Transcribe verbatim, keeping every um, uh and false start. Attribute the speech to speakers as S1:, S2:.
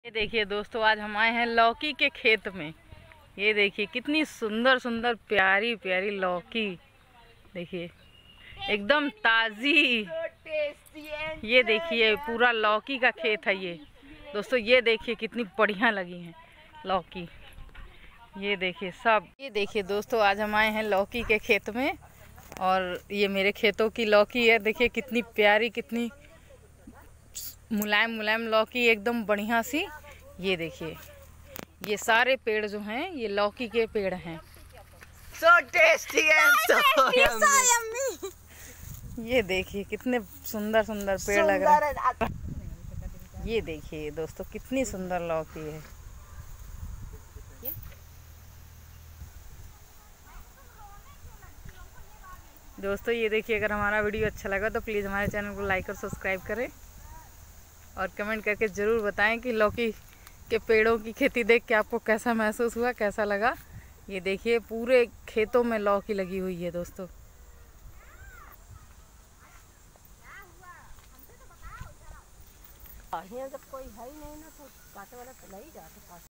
S1: ये देखिए दोस्तों, आज हम आए हैं लौकी के खेत में। ये देखिए कितनी सुंदर सुंदर प्यारी प्यारी लौकी, देखिए एकदम ताज़ी। ये देखिए पूरा लौकी का खेत है ये दोस्तों। ये देखिए कितनी बढ़िया लगी हैं लौकी। ये देखिए सब। ये देखिए दोस्तों, आज हम आए हैं लौकी के खेत में और ये मेरे खेतों की लौकी है। देखिए कितनी प्यारी, कितनी मुलायम मुलायम लौकी, एकदम बढ़िया सी। ये देखिए ये सारे पेड़ जो हैं ये लौकी के पेड़ हैं।
S2: So tasty and so yummy.
S1: ये देखिए कितने सुंदर सुंदर पेड़ लग रहे हैं। ये देखिए दोस्तों कितनी सुंदर लौकी है। दोस्तों ये देखिए, अगर हमारा वीडियो अच्छा लगा तो प्लीज़ हमारे चैनल को लाइक और सब्सक्राइब करें और कमेंट करके ज़रूर बताएं कि लौकी के पेड़ों की खेती देख के आपको कैसा महसूस हुआ, कैसा लगा। ये देखिए पूरे खेतों में लौकी लगी हुई है दोस्तों।
S2: जब कोई है ही नहीं ना तो काटे वाला चला ही जाता।